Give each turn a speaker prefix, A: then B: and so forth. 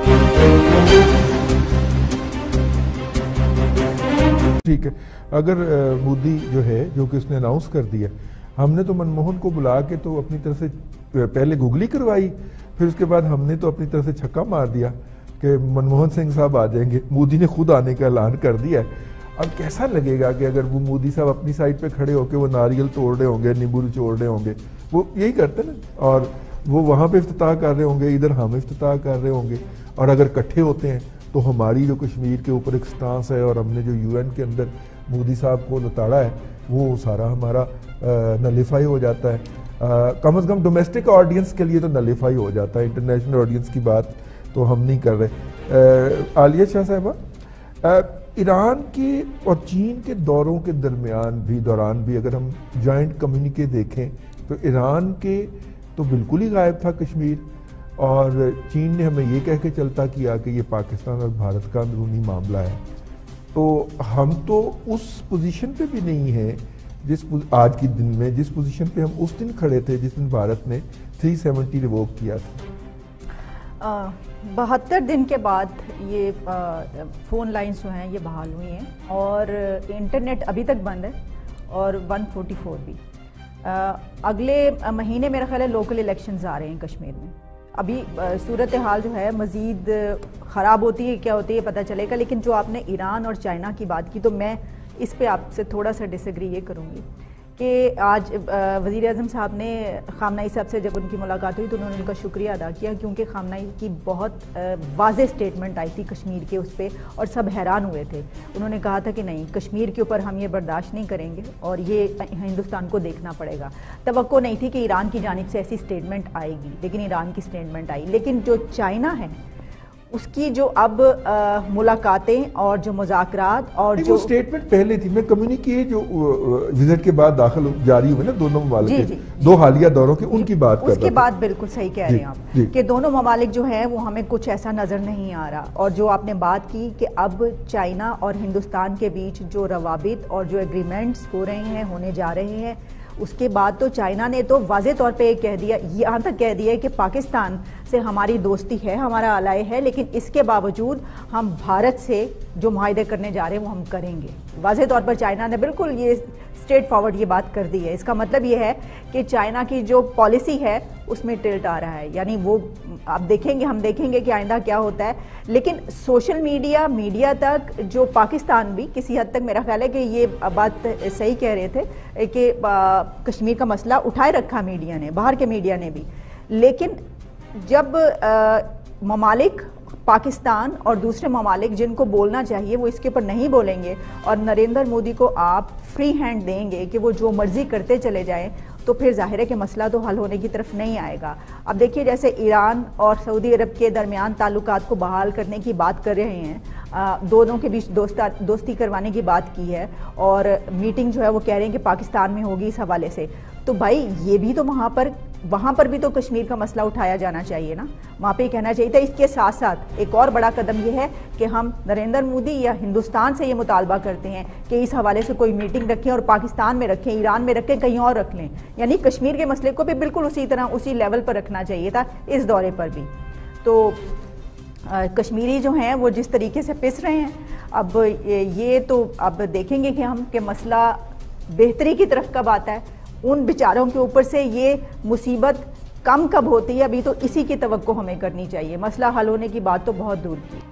A: ठीक है, अगर मोदी जो है, जो कि उसने अनाउंस कर दिया, हमने तो मनमोहन को बुला के तो अपनी तरफ से पहले गुगली करवाई, फिर उसके बाद हमने तो अपनी तरफ से छक्का मार दिया कि मनमोहन सिंह साहब आ जाएंगे। मोदी ने खुद आने का ऐलान कर दिया है। अब कैसा लगेगा कि अगर वो मोदी साहब अपनी साइड पे खड़े होकर वो नारियल तोड़ रहे होंगे, नींबू निचोड़ रहे होंगे, वो यही करते ना, और वो वहाँ पे इफ्तिताह कर रहे होंगे, इधर हम इफ्तिताह कर रहे होंगे, और अगर इकट्ठे होते हैं तो हमारी जो कश्मीर के ऊपर एक स्टांस है और हमने जो यूएन के अंदर मोदी साहब को लताड़ा है, वो सारा हमारा नलीफाई हो जाता है। कम से कम डोमेस्टिक ऑडियंस के लिए तो नलीफाई हो जाता है, इंटरनेशनल ऑडियंस की बात तो हम नहीं कर रहे। आलिया शाह साहबा, ईरान के और चीन के दौरों के दौरान भी अगर हम जॉइंट कम्युनिके देखें तो ईरान के तो बिल्कुल ही गायब था कश्मीर, और चीन ने हमें ये कह के चलता किया कि ये पाकिस्तान और भारत का अंदरूनी मामला है। तो हम तो उस पोजीशन पे भी नहीं है जिस आज के दिन में जिस पोजीशन पे हम उस दिन खड़े थे जिस दिन भारत ने 370 रिवोक किया था।
B: 72 दिन के बाद ये फ़ोन लाइंस जो हैं ये बहाल हुई हैं, और इंटरनेट अभी तक बंद है, और 144 भी। अगले महीने मेरा ख्याल है लोकल इलेक्शंस आ रहे हैं कश्मीर में। अभी सूरत हाल जो है मज़ीद ख़राब होती है, क्या होती है पता चलेगा। लेकिन जो आपने ईरान और चाइना की बात की, तो मैं इस पे आपसे थोड़ा सा डिसएग्री ये करूँगी कि आज वज़ीर आज़म साहब ने ख़ामनई साहब से जब उनकी मुलाकात हुई तो उन्होंने उनका शुक्रिया अदा किया, क्योंकि ख़ामनई की बहुत वाज़ेह स्टेटमेंट आई थी कश्मीर के उस पर, और सब हैरान हुए थे। उन्होंने कहा था कि नहीं, कश्मीर के ऊपर हम ये बर्दाश्त नहीं करेंगे और ये हिंदुस्तान को देखना पड़ेगा। तवक्को नहीं थी कि ईरान की जानिब से ऐसी स्टेटमेंट आएगी, लेकिन ईरान की स्टेटमेंट आई। लेकिन जो चाइना है उसकी जो अब मुलाकातें और जो मुज़ाकरात और जो
A: स्टेटमेंट पहले थी, मैं कम्युनिके जो विजिट के बाद दाखिल जारी हुए ना दोनों ममालिक के, दो हालिया दौरों की, उनकी बात कर रहा था।
B: उसके बाद बिल्कुल सही कह रहे हैं आप कि दोनों ममालिक जो हैं वो हमें कुछ ऐसा नज़र नहीं आ रहा। और जो आपने बात की कि अब चाइना और हिंदुस्तान के बीच जो रवाबित और जो एग्रीमेंट्स हो रहे हैं, होने जा रहे हैं, उसके बाद तो चाइना ने तो वाज़े तौर पे कह दिया, यहाँ तक कह दिया है कि पाकिस्तान से हमारी दोस्ती है, हमारा अलाय है, लेकिन इसके बावजूद हम भारत से जो मुआहदे करने जा रहे हैं वो हम करेंगे। वाज़े तौर पर चाइना ने बिल्कुल ये स्ट्रेट फॉरवर्ड ये बात कर दी है। इसका मतलब ये है कि चाइना की जो पॉलिसी है उसमें टिल्ट आ रहा है, यानी वो आप देखेंगे, हम देखेंगे कि आइंदा क्या होता है। लेकिन सोशल मीडिया तक जो पाकिस्तान भी किसी हद तक, मेरा ख्याल है कि ये बात सही कह रहे थे कि कश्मीर का मसला उठाए रखा मीडिया ने, बाहर के मीडिया ने भी। लेकिन जब ममालिक पाकिस्तान और दूसरे ममालिक जिनको बोलना चाहिए वो इसके ऊपर नहीं बोलेंगे, और नरेंद्र मोदी को आप फ्री हैंड देंगे कि वो जो मर्जी करते चले जाएं, तो फिर जाहिर है कि मसला तो हल होने की तरफ नहीं आएगा। अब देखिए, जैसे ईरान और सऊदी अरब के दरमियान ताल्लुकात को बहाल करने की बात कर रहे हैं, दोनों के बीच दोस्ती करवाने की बात की है, और मीटिंग जो है वो कह रहे हैं कि पाकिस्तान में होगी इस हवाले से। तो भाई ये भी तो वहाँ पर भी तो कश्मीर का मसला उठाया जाना चाहिए ना, वहाँ पे कहना चाहिए था। इसके साथ साथ एक और बड़ा कदम ये है कि हम नरेंद्र मोदी या हिंदुस्तान से ये मुतालबा करते हैं कि इस हवाले से कोई मीटिंग रखें, और पाकिस्तान में रखें, ईरान में रखें, कहीं और रख लें। यानी कश्मीर के मसले को भी बिल्कुल उसी तरह, उसी लेवल पर रखना चाहिए था इस दौरे पर भी। तो कश्मीरी जो हैं वो जिस तरीके से पिस रहे हैं, अब ये तो अब देखेंगे कि हम कि मसला बेहतरी की तरफ कब आता है। उन बेचारों के ऊपर से ये मुसीबत कम कब होती है, अभी तो इसी की तवक्को हमें करनी चाहिए। मसला हल होने की बात तो बहुत दूर की।